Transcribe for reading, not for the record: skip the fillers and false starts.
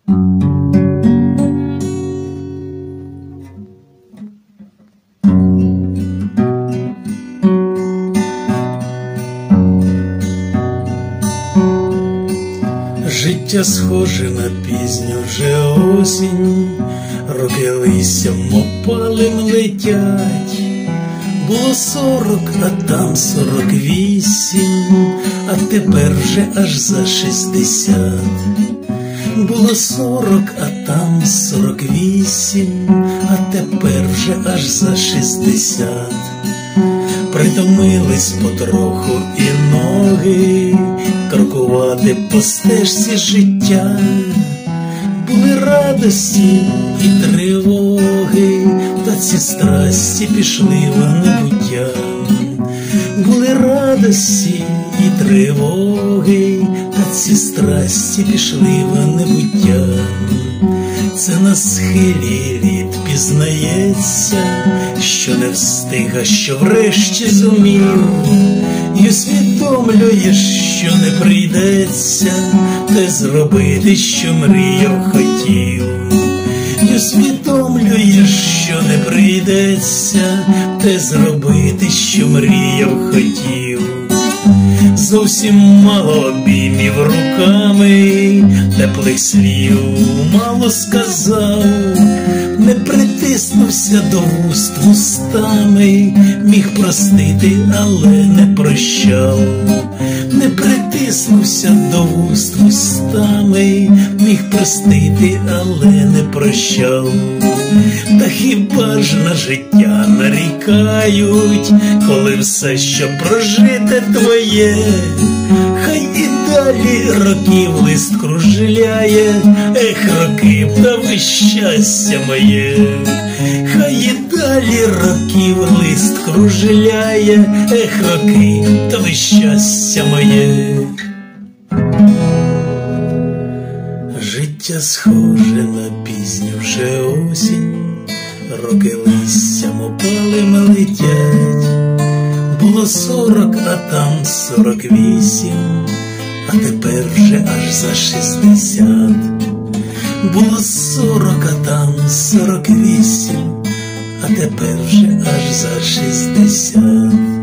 Життя схоже на пізню вже осінь, роки листям опалим летять. Було 40, а там 48, а тепер вже аж за 60. Було 40, а там 48, а тепер вже аж за 60. Притомились потроху і ноги крокувати по стежці життя. Були радості і тривоги, та ці страсті пішли в небуття. Були радості і тривоги, та ці страсті пішли в небуття. Це на схилі літ пізнається, що не встиг, а що врешті зумів. І усвідомлюєш, що не прийдеться те зробити, що мріяв, хотів. І усвідомлюєш, що не прийдеться те зробити, що мріяв, хотів. Зовсім мало обіймів руками, теплих слів мало сказав, не притиснувся до вуст вустами, міг простити, але не прощав. Не притиснувся до вуст вустами, міг простити, але не прощав. Та хіба ж на життя нарікають, коли все, що прожите твоє? Хай і далі років лист кружляє, ех, роки б та ви щастя моє. Хай і далі років лист кружляє, ех, роки та ви щастя моє. Життя схоже на пізню вже осінь, роки листям опалим летять. Було 40, а там 48, а тепер вже аж за 60. Було 40, а там 48, а тепер вже аж за 60.